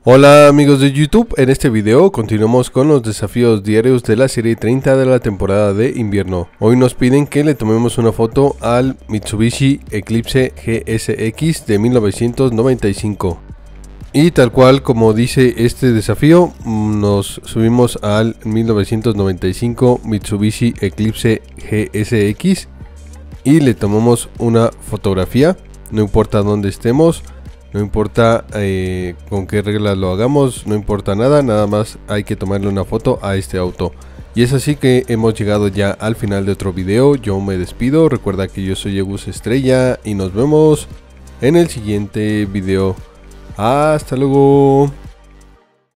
Hola amigos de YouTube, en este video continuamos con los desafíos diarios de la serie 30 de la temporada de invierno. Hoy nos piden que le tomemos una foto al Mitsubishi Eclipse GSX de 1995. Y tal cual como dice este desafío, nos subimos al 1995 Mitsubishi Eclipse GSX y le tomamos una fotografía, no importa dónde estemos. No importa con qué reglas lo hagamos, no importa nada más hay que tomarle una foto a este auto. Y es así que hemos llegado ya al final de otro video. Yo me despido, recuerda que yo soy Egus Estrella y nos vemos en el siguiente video. Hasta luego.